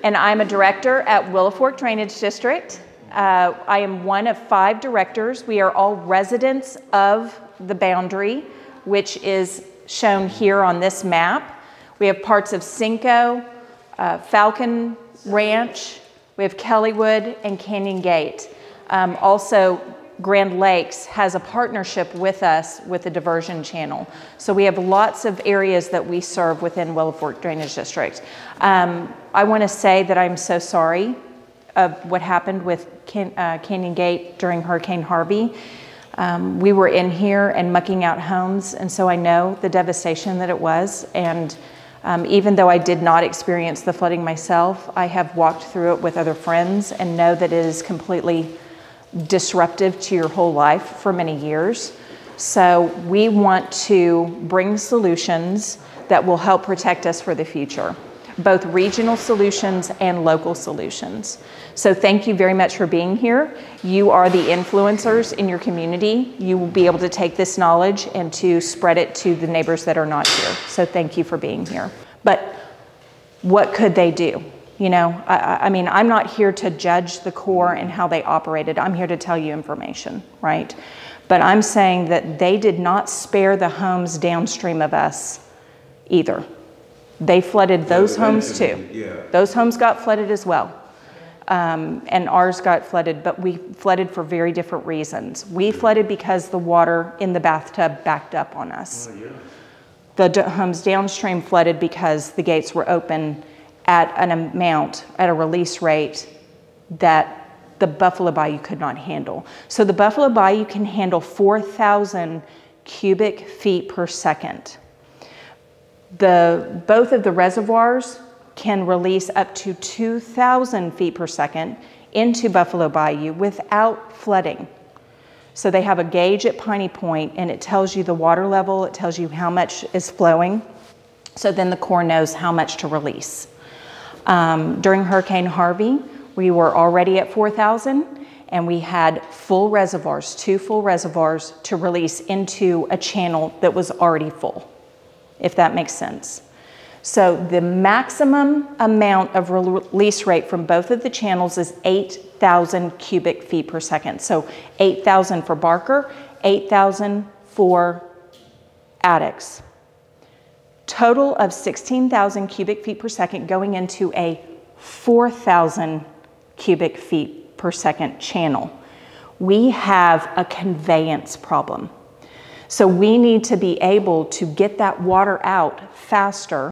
and I'm a director at Willow Fork Drainage District. I am one of 5 directors. We are all residents of the boundary, which is shown here on this map. We have parts of Cinco, Falcon Ranch, we have Kellywood and Canyon Gate. Also, Grand Lakes has a partnership with us with the diversion channel. So we have lots of areas that we serve within Willow Fork Drainage District. I want to say that I'm so sorry of what happened with Canyon Gate during Hurricane Harvey. We were in here and mucking out homes, and so I know the devastation that it was. And even though I did not experience the flooding myself, I have walked through it with other friends and know that it is completely disruptive to your whole life for many years. So we want to bring solutions that will help protect us for the future, both regional solutions and local solutions. So thank you very much for being here. You are the influencers in your community. You will be able to take this knowledge and to spread it to the neighbors that are not here. So thank you for being here. But what could they do? You know, I mean, I'm not here to judge the Corps and how they operated. I'm here to tell you information, right? But I'm saying that they did not spare the homes downstream of us either. They flooded those homes too. Yeah. Those homes got flooded as well. And ours got flooded, but we flooded for very different reasons. We flooded because the water in the bathtub backed up on us. Oh, yeah. The homes downstream flooded because the gates were open at an amount, at a release rate that the Buffalo Bayou could not handle. So the Buffalo Bayou can handle 4,000 cubic feet per second. Both of the reservoirs can release up to 2,000 feet per second into Buffalo Bayou without flooding. So they have a gauge at Piney Point, and it tells you the water level, it tells you how much is flowing. So then the Corps knows how much to release. During Hurricane Harvey, we were already at 4,000, and we had full reservoirs, 2 full reservoirs to release into a channel that was already full, if that makes sense. So the maximum amount of release rate from both of the channels is 8,000 cubic feet per second. So 8,000 for Barker, 8,000 for Addicks. Total of 16,000 cubic feet per second going into a 4,000 cubic feet per second channel. We have a conveyance problem. So we need to be able to get that water out faster